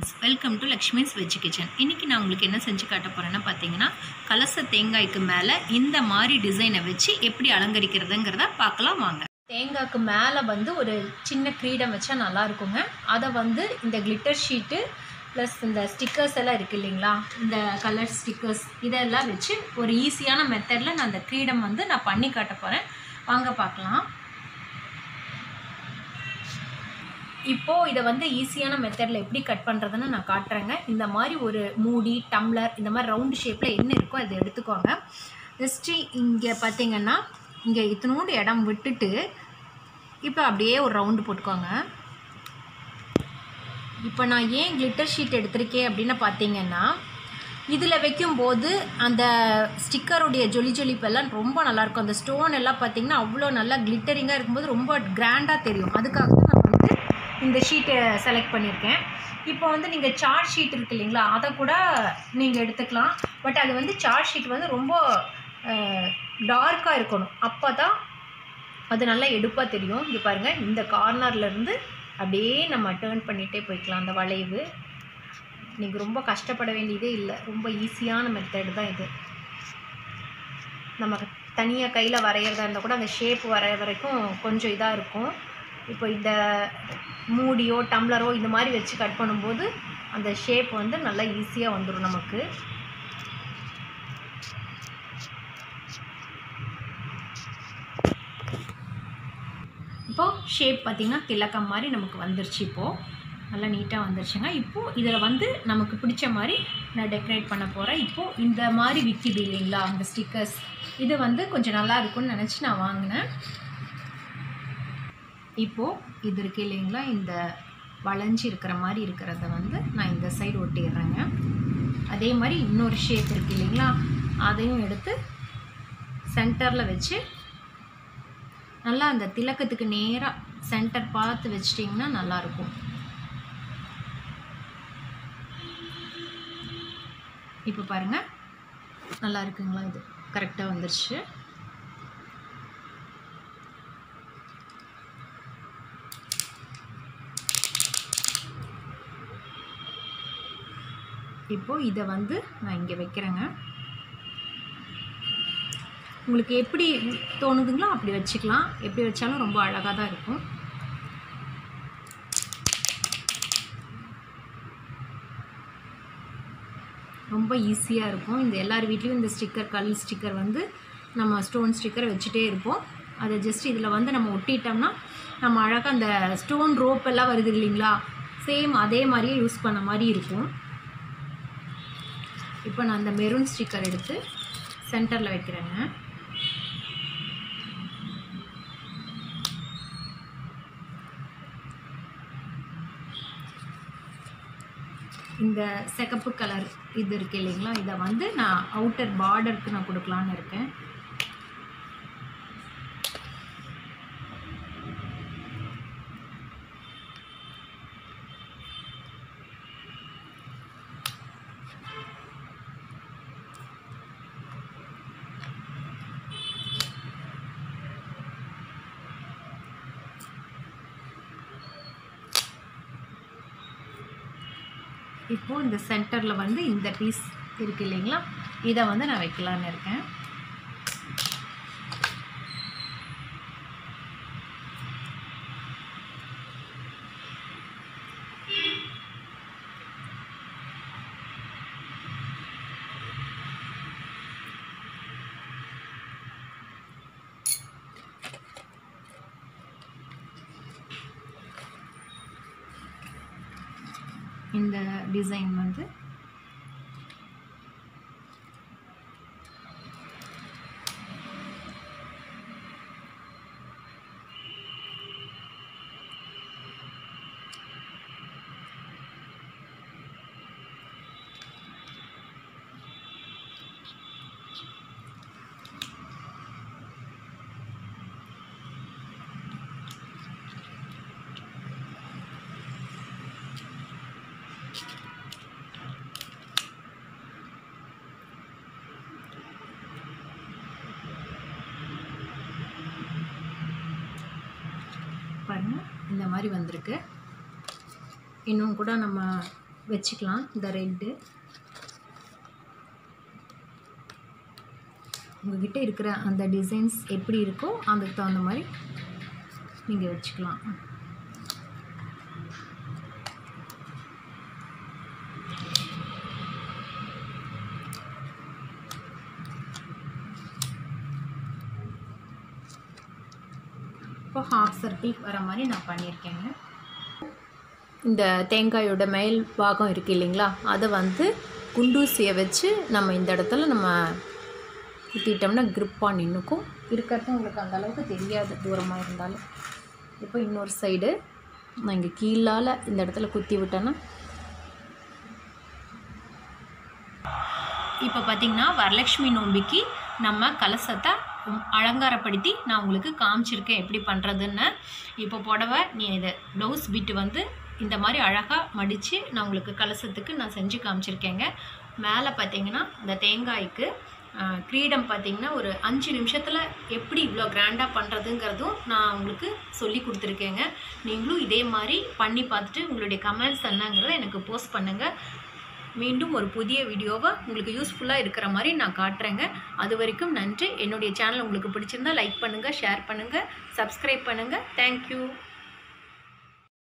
Friends, welcome to Lakshmi's veg kitchen. இன்றைக்கி நான் உங்களுக்கு என்ன செஞ்சு காட்ட போகிறேன்னா பார்த்தீங்கன்னா, கலச தேங்காய்க்கு மேலே இந்த மாதிரி டிசைனை வச்சு எப்படி அலங்கரிக்கிறதுங்கிறத பார்க்கலாம் வாங்க. தேங்காய்க்கு மேலே வந்து ஒரு சின்ன கிரீடம் வச்சா நல்லா இருக்குங்க. அதை வந்து இந்த கிளிட்டர் ஷீட்டு ப்ளஸ் இந்த ஸ்டிக்கர்ஸ் எல்லாம் இருக்குது இல்லைங்களா, இந்த கலர் ஸ்டிக்கர்ஸ் இதெல்லாம் வச்சு ஒரு ஈஸியான மெத்தடில் நான் அந்த கிரீடம் வந்து நான் பண்ணி காட்ட போகிறேன். வாங்க பார்க்கலாம். இப்போது இதை வந்து ஈஸியான மெத்தடில் எப்படி கட் பண்ணுறதுன்னு நான் காட்டுறேங்க. இந்த மாதிரி ஒரு மூடி, டம்ளர், இந்த மாதிரி ரவுண்டு ஷேப்பில் என்ன இருக்கோ அதை எடுத்துக்கோங்க. ஜஸ்ட்டு இங்கே பார்த்தீங்கன்னா இங்கே இத்தினோண்டு இடம் விட்டுட்டு இப்போ அப்படியே ஒரு ரவுண்டு போட்டுக்கோங்க. இப்போ நான் ஏன் கிளிட்டர் ஷீட் எடுத்திருக்கேன் அப்படின்னு பார்த்தீங்கன்னா, இதில் வைக்கும்போது அந்த ஸ்டிக்கருடைய ஜொலிப்பெல்லாம் ரொம்ப நல்லாயிருக்கும். அந்த ஸ்டோன் எல்லாம் பார்த்திங்கன்னா அவ்வளோ நல்லா கிளிட்டரிங்காக இருக்கும்போது ரொம்ப கிராண்டாக தெரியும். அதுக்காக தான் நான் வந்து இந்த ஷீட்டை செலக்ட் பண்ணியிருக்கேன். இப்போ வந்து நீங்கள் சார்ட் ஷீட் இருக்குது இல்லைங்களா, அதை கூட நீங்கள் எடுத்துக்கலாம். பட் அது வந்து சார்ட் ஷீட் வந்து ரொம்ப டார்க்காக இருக்கணும், அப்போ தான் அது நல்லா எடுப்பாக தெரியும். இங்கே பாருங்கள், இந்த கார்னர்லேருந்து அப்படியே நம்ம டேர்ன் பண்ணிகிட்டே போய்க்கலாம். அந்த வளைவு நீங்கள் ரொம்ப கஷ்டப்பட வேண்டியதே இல்லை, ரொம்ப ஈஸியான மெத்தட் தான் இது. நமக்கு தனியாக கையில் வரைகிறதா இருந்தால் கூட அந்த ஷேப் வரைய வரைக்கும் கொஞ்சம் இதாக இருக்கும். இப்போ இந்த மூடியோ டம்ளரோ இந்த மாதிரி வச்சு கட் பண்ணும்போது அந்த ஷேப் வந்து நல்லா ஈஸியாக வந்துடும் நமக்கு. இப்போது ஷேப் பார்த்திங்கன்னா திலக்கம் மாதிரி நமக்கு வந்துருச்சு. இப்போது நல்லா நீட்டாக வந்துருச்சுங்க. இப்போது இதில் வந்து நமக்கு பிடிச்ச மாதிரி நான் டெக்கரேட் பண்ண போகிறேன். இப்போது இந்த மாதிரி விற்கிது இல்லைங்களா அந்த ஸ்டிக்கர்ஸ், இது வந்து கொஞ்சம் நல்லா இருக்கும்னு நினச்சி நான் வாங்கினேன். இப்போது இது இருக்குது இல்லைங்களா, இந்த வளைஞ்சி இருக்கிற மாதிரி இருக்கிறத வந்து நான் இந்த சைடு ஒட்டிடுறேங்க. அதே மாதிரி இன்னொரு ஷேப் இருக்குது இல்லைங்களா, அதையும் எடுத்து சென்டரில் வச்சு நல்லா அந்த திலக்கத்துக்கு நேராக சென்டர் பார்த்து வச்சிட்டிங்கன்னா நல்லாயிருக்கும். இப்போ பாருங்கள், நல்லா இருக்குங்களா, இது கரெக்டாக வந்துருச்சு. இப்போது இதை வந்து நான் இங்கே வைக்கிறேங்க. உங்களுக்கு எப்படி தோணுதுங்களோ அப்படி வச்சுக்கலாம், எப்படி வச்சாலும் ரொம்ப அழகாக தான் இருக்கும். ரொம்ப ஈஸியாக இருக்கும். இந்த எல்லார் வீட்லேயும் இந்த ஸ்டிக்கர், கல் ஸ்டிக்கர் வந்து நம்ம ஸ்டோன் ஸ்டிக்கரை வச்சுட்டே இருப்போம். அதை ஜஸ்ட் இதில் வந்து நம்ம ஒட்டிட்டோம்னா நம்ம அழகாக அந்த ஸ்டோன் ரோப் எல்லாம் வருது இல்லைங்களா, சேம் அதே மாதிரியே யூஸ் பண்ண மாதிரி இருக்கும். இப்போ நான் அந்த மெரூன் ஸ்டிக்கர் எடுத்து சென்டரில் வைக்கிறேங்க. இந்த சிகப்பு கலர் இது இருக்குது இல்லைங்களா, இதை வந்து நான் அவுட்டர் பார்டருக்கு நான் கொடுக்கலான்னு இருக்கேன். இப்போது இந்த சென்டரில் வந்து இந்த பீஸ் இருக்குது இல்லைங்களா, இதை வந்து நான் வைக்கலான்னு இருக்கேன். இந்த டிசைன் வந்து பாருங்கள், இந்த மாதிரி வந்திருக்கு. இன்னும் கூட நம்ம வச்சுக்கலாம். இந்த ரெட்டு உங்ககிட்ட இருக்கிற அந்த டிசைன்ஸ் எப்படி இருக்கோ அதுக்கு தகுந்த மாதிரி நீங்கள் வச்சுக்கலாம். இப்போ ஹாஃப் சர்க்கிள் வர மாதிரி நான் பண்ணியிருக்கேங்க. இந்த தேங்காயோட மேல் பாகம் இருக்குது இல்லைங்களா, அதை வந்து குண்டூசியை வச்சு நம்ம இந்த இடத்துல நம்ம குத்திட்டோம்னா க்ரிப்பாக நின்றுக்கும். இருக்கிறது உங்களுக்கு அந்த அளவுக்கு தெரியாது தூரமாக இருந்தாலும். இப்போ இன்னொரு சைடு நான் இங்கே கீழால் இந்த இடத்துல குத்தி விட்டேன்னா இப்போ பார்த்திங்கன்னா வரலட்சுமி நோம்பிக்கு நம்ம கலசத்தை அலங்காரப்படுத்தி நான் உங்களுக்கு காமிச்சிருக்கேன் எப்படி பண்ணுறதுன்னு. இப்போ புடவை நீ இதை ப்ளவுஸ் பிட்டு வந்து இந்த மாதிரி அழகாக மடித்து நான் உங்களுக்கு கலசத்துக்கு நான் செஞ்சு காமிச்சிருக்கேங்க. மேலே பார்த்திங்கன்னா இந்த தேங்காய்க்கு கிரீடம் பார்த்திங்கன்னா ஒரு 5 நிமிஷத்தில் எப்படி இவ்வளோ கிராண்டாக பண்ணுறதுங்கிறதும் நான் உங்களுக்கு சொல்லி கொடுத்துருக்கேங்க. நீங்களும் இதே மாதிரி பண்ணி பார்த்துட்டு உங்களுடைய கமெண்ட்ஸ் என்னங்கிறத எனக்கு போஸ்ட் பண்ணுங்கள். மீண்டும் ஒரு புதிய வீடியோவை உங்களுக்கு யூஸ்ஃபுல்லாக இருக்கிற மாதிரி நான் காட்டுறேங்க. அது வரைக்கும் நன்றி. என்னுடைய சேனல் உங்களுக்கு பிடிச்சிருந்தால் லைக் பண்ணுங்கள், ஷேர் பண்ணுங்கள், சப்ஸ்கிரைப் பண்ணுங்கள். தேங்க்யூ.